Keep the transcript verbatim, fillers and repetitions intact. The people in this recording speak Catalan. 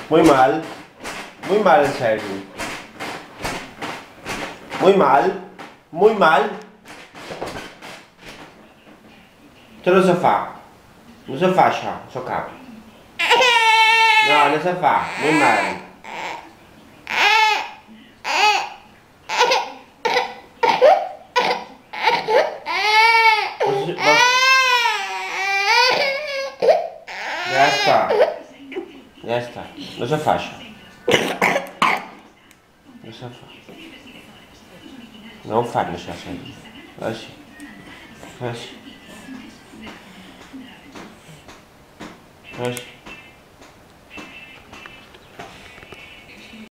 Muy mal. Muy mal, en serio. Muy mal. Muy mal. Això no se fa. No se fa això, això cap. No, no se fa. Muy mal. Ja està. Ja està. No se fa això. No se fa. No ho fan això, sempre. Així. Així. Així.